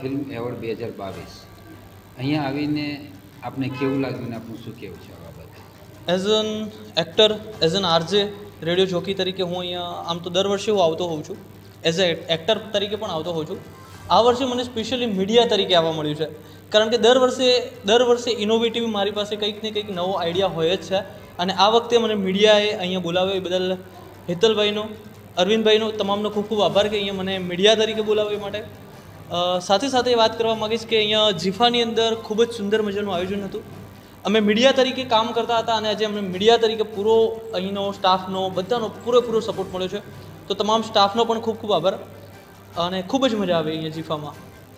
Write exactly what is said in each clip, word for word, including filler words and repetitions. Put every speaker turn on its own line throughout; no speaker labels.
Film award બે હજાર બાવીસ અહીંયા આવીને આપને કેવું લાગ્યું ને આપનું શું કહેવું છે આ બાબતે?
As an actor, as an RJ, radio jockey તરીકે હું અહીંયા આમ તો દર વર્ષે હું આવતો હોઉં છું, એઝ એ એક્ટર તરીકે પણ આવતો હોઉં છું. આ વર્ષે મને સ્પેશિયલી મીડિયા તરીકે આવવા મળ્યું છે, કારણ કે દર વર્ષે દર વર્ષે ઇનોવેટિવ મારી પાસે કંઈક ને કંઈક નવો આઈડિયા હોય જ છે. અને આ વખતે મને મીડિયાએ અહીંયા બોલાવ્યો એ બદલ હેતલભાઈનો, અરવિંદભાઈનો, તમામનો ખૂબ ખૂબ આભાર કે અહીંયા મને મીડિયા તરીકે બોલાવ્યો એ માટે. સાથે સાથે વાત કરવા માગીશ કે અહીંયા જીફાની અંદર ખૂબ જ સુંદર મજાનું આયોજન હતું. અમે મીડિયા તરીકે કામ કરતા હતા અને આજે અમને મીડિયા તરીકે પૂરો અહીંનો સ્ટાફનો બધાનો પૂરેપૂરો સપોર્ટ મળ્યો છે. તો તમામ સ્ટાફનો પણ ખૂબ ખૂબ આભાર અને ખૂબ જ મજા આવે અહીંયા જીફામાં.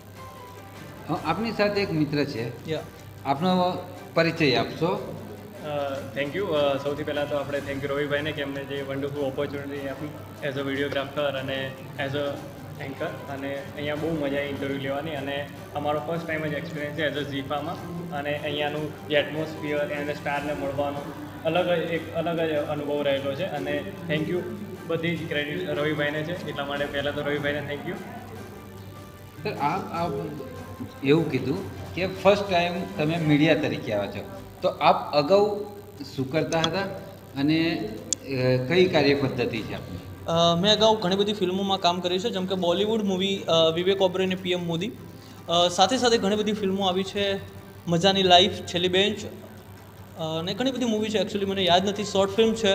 આપની સાથે એક મિત્ર છે,
યા
આપનો પરિચય આપશો?
Thank you. સૌથી પહેલાં તો આપણે થેન્ક યુ રવિભાઈને કે એમને જે વન્ડરફુલ ઓપોર્ચ્યુનિટી આપી એઝ અ વિડીયોગ્રાફર અને એઝ અ એન્કર. અને અહીંયા બહુ મજા આવી ઇન્ટરવ્યૂ લેવાની અને અમારો ફર્સ્ટ ટાઈમ જ એક્સપિરિયન્સ છે એઝ અ જીફામાં. અને અહીંયાનું જે એટમોસ્ફિયર અને સ્ટારને મળવાનો અલગ જ એક અલગ જ અનુભવ રહેલો છે. અને થેન્ક યુ, બધી જ ક્રેડિટ રવિભાઈને છે, એટલા માટે પહેલાં તો રવિભાઈને થેન્ક યુ.
સર, આપ આપ એવું કીધું કે ફર્સ્ટ ટાઈમ તમે મીડિયા તરીકે આવ્યા છો, તો આપ અગાઉ શું કરતા હતા અને કઈ કાર્ય પદ્ધતિ છે આપની?
મેં અગાઉ ઘણી બધી ફિલ્મોમાં કામ કર્યું છે, જેમ કે બોલિવૂડ મૂવી વિવેક ઓબેરોય અને પીએમ મોદી. સાથે સાથે ઘણી બધી ફિલ્મો આવી છે, મજાની લાઈફ, છેલ્લી બેન્ચ અને ઘણી બધી મૂવી છે, એકચ્યુઅલી મને યાદ નથી. શોર્ટ ફિલ્મ છે,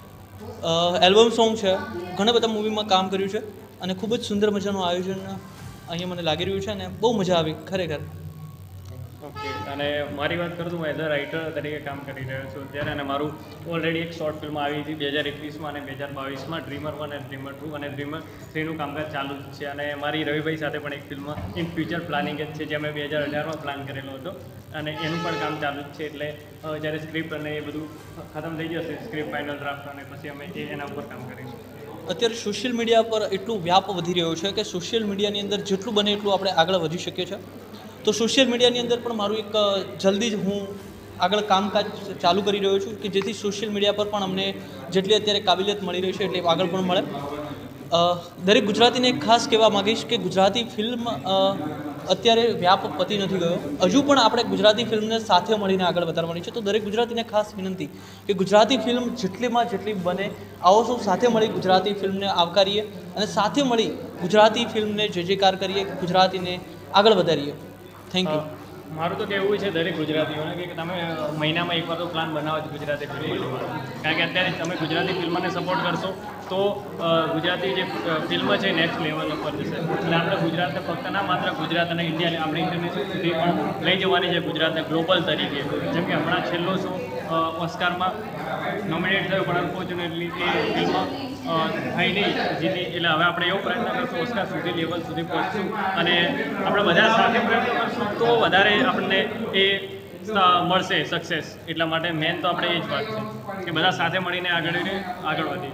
એલ્બમ સોંગ છે, ઘણા બધા મૂવીમાં કામ કર્યું છે અને ખૂબ જ સુંદર મજાનું આયોજન અહીંયા મને લાગી રહ્યું છે અને બહુ મજા આવી ખરેખર.
ઓકે, અને મારી વાત કરું તો હું એઝ અ રાઇટર તરીકે કામ કરી રહ્યો છું અત્યારે. અને મારું ઓલરેડી એક શોર્ટ ફિલ્મ આવી હતી બે હજાર એકવીસમાં અને બે હજાર બાવીસમાં, ડ્રીમર વન અને ડ્રીમર ટુ અને ડ્રીમર થ્રીનું કામકાજ ચાલુ જ છે. અને મારી રવિભાઈ સાથે પણ એક ફિલ્મ ઇન ફ્યુચર પ્લાનિંગ જ છે, જે અમે બે હજાર અઢારમાં પ્લાન કરેલો હતો અને એનું પણ કામ ચાલુ જ છે. એટલે જ્યારે સ્ક્રિપ્ટ અને એ બધું ખતમ થઈ જશે, સ્ક્રિપ્ટ ફાઇનલ ડ્રાફ્ટ, અને પછી અમે એ એના ઉપર કામ કરીશું.
અત્યારે સોશિયલ મીડિયા પર એટલું વ્યાપ વધી રહ્યો છે કે સોશિયલ મીડિયાની અંદર જેટલું બને એટલું આપણે આગળ વધી શકીએ છીએ. તો સોશિયલ મીડિયાની અંદર પણ મારું એક જલ્દી જ હું આગળ કામકાજ ચાલુ કરી રહ્યો છું કે જેથી સોશિયલ મીડિયા પર પણ અમને જેટલી અત્યારે કાબિલિયત મળી રહી છે એટલી આગળ પણ મળે. દરેક ગુજરાતીને ખાસ કહેવા માગીશ કે ગુજરાતી ફિલ્મ અત્યારે વ્યાપ પતી નથી ગયો, હજુ પણ આપણે ગુજરાતી ફિલ્મને સાથે મળીને આગળ વધારવાની છે. તો દરેક ગુજરાતીને ખાસ વિનંતી કે ગુજરાતી ફિલ્મ જેટલીમાં જેટલી બને આવો સૌ સાથે મળી ગુજરાતી ફિલ્મને આવકારીએ અને સાથે મળી ગુજરાતી ફિલ્મને જે જે કાર કરીએ, ગુજરાતીને આગળ વધારીએ. Thank you.
મારું તો કહેવું છે દરેક ગુજરાતીઓને કે તમે મહિનામાં એકવાર તો પ્લાન બનાવો જ ગુજરાતી ફિલ્મ જોવાનો, કારણ કે અત્યારે તમે ગુજરાતી ફિલ્મને સપોર્ટ કરશો તો ગુજરાતી જે ફિલ્મ છે નેક્સ્ટ લેવલ ઉપર જશે. એટલે આપણે ગુજરાતને ફક્ત ના માત્ર ગુજરાત અને ઇન્ડિયાને આપણે ઇન્ટરનેશનલ સુધી પણ લઈ જવાની છે ગુજરાતને ગ્લોબલ તરીકે. જેમ કે હમણાં છેલ્લો શો ઓસ્કારમાં નોમિનેટ થયો પણ અનફોર્ચ્યુનેટલી એ ફિલ્મ થઈ નહીં જીતી. એટલે હવે આપણે એવો પ્રયત્ન કરશું ઓસ્કાર સુધી લેવલ સુધી પહોંચશું અને આપણે બધા સાથે પ્રયત્ન કરશું તો વધારે આપણને એ મળશે સક્સેસ. એટલા માટે મેન તો આપણે એ જ વાત છે કે બધા સાથે મળીને આગળ આગળ વધીએ.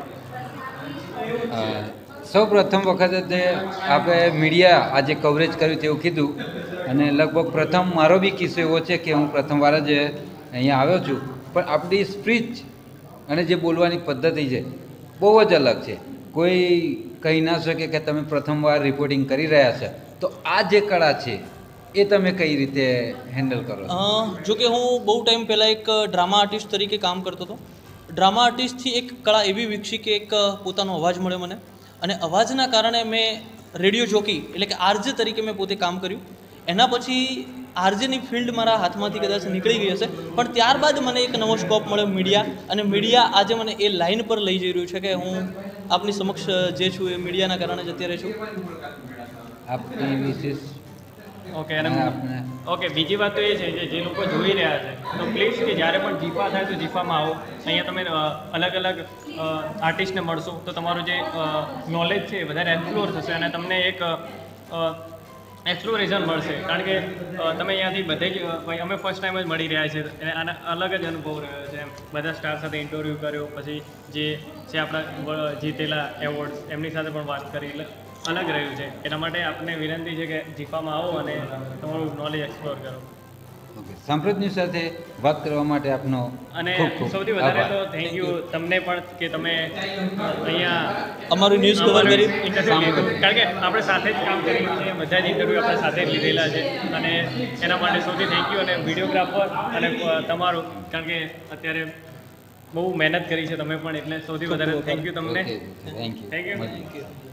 સૌ પ્રથમ વખત જે આપણે મીડિયા આજે કવરેજ કર્યું તેવું કીધું અને લગભગ પ્રથમ મારો બી કિસ્સો એવો છે કે હું પ્રથમવાર જ અહીંયા આવ્યો છું, પણ આપણી સ્પીચ અને જે બોલવાની પદ્ધતિ છે બહુ જ અલગ છે. કોઈ કહી ના શકે કે તમે પ્રથમવાર રિપોર્ટિંગ કરી રહ્યા છે, તો આ જે કળા છે એ તમે કઈ રીતે હેન્ડલ કરો છો?
જો કે હું બહુ ટાઈમ પહેલાં એક ડ્રામા આર્ટિસ્ટ તરીકે કામ કરતો હતો. ડ્રામા આર્ટિસ્ટથી એક કળા એવી વિકસી કે એક પોતાનો અવાજ મળ્યો મને, અને અવાજના કારણે મેં રેડિયો જોકી એટલે કે આરજે તરીકે મેં પોતે કામ કર્યું. એના પછી આરજેની ફિલ્ડ મારા હાથમાંથી કદાચ નીકળી ગઈ હશે, પણ ત્યારબાદ મને એક નવો સ્કોપ મળ્યો મીડિયા, અને મીડિયા આજે મને એ લાઇન પર લઈ જઈ રહ્યું છે કે હું આપની સમક્ષ જે છું એ મીડિયાના કારણે જ અત્યારે છું.
આપની વિશેષ
ઓકે. અને ઓકે, બીજી વાત તો એ છે કે જે લોકો જોઈ રહ્યા છે તો પ્લીઝ કે જ્યારે પણ જીફા થાય તો જીફામાં આવો. અહીંયા તમે અલગ અલગ આર્ટિસ્ટને મળશો તો તમારું જે નોલેજ છે એ વધારે એક્સપ્લોર થશે અને તમને એક એક્સપ્લોરેશન મળશે. કારણ કે તમે અહીંયાથી બધે જ અમે ફર્સ્ટ ટાઈમ જ મળી રહ્યા છે અને આના અલગ જ અનુભવ રહ્યો છે. એમ બધા સ્ટાર સાથે ઇન્ટરવ્યૂ કર્યો, પછી જે છે આપણા જીતેલા એવોર્ડ્સ એમની સાથે પણ વાત કરી, અલગ રહ્યું છે. એના માટે આપને વિનંતી છે કે જીફામાં આવો અને તમારું નોલેજ એક્સપ્લોર કરો.
ઓકે સાંપ્રત ન્યૂઝ સાથે વાત કરવા માટે આપનો
અને
ખૂબ ખૂબ
સૌથી વધારે તો
આભાર.
થેન્ક યુ તમને પણ કે તમે અહીંયા
અમારું ન્યૂઝ કવર
અમારું
કરી
ઇન્ટરવ્યૂ લીધું કારણ કે આપણે સાથે જ કામ કરીએ છીએ બધા જ ઇન્ટરવ્યૂ આપણે સાથે જ લીધેલા છે અને એના માટે સૌથી થેન્ક યુ અને વિડીયોગ્રાફર અને તમારું કારણ કે અત્યારે બહુ મહેનત કરી છે તમે પણ એટલે સૌથી વધારે થેન્ક યુ તમને
okay thank you
thank you
મળીએ.